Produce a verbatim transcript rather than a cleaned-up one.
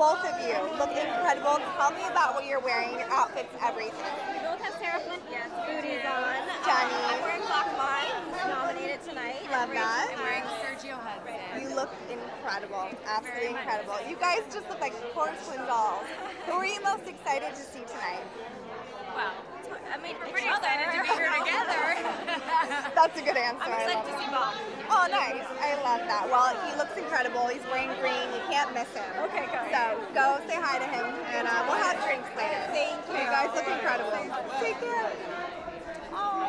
both of you look incredible. Tell me about what you're wearing, your outfits, everything. We both have Sarah Flint, yes, booties on. Johnny. Um, I'm wearing Black Mine, who's nominated tonight. Love that. I'm wearing Sergio Hudson. You look incredible, absolutely incredible. You guys just look like porcelain dolls. Who are you most excited to see tonight? Well, I mean, we're pretty excited to be here together. That's a good answer. I'm excited to see Bob. Oh, nice. I love that. Well, he looks incredible. He's wearing green. You can't miss him. Okay, good. So go say hi to him, and uh, we'll have drinks later. Thank you. You guys look incredible. Take care. Oh.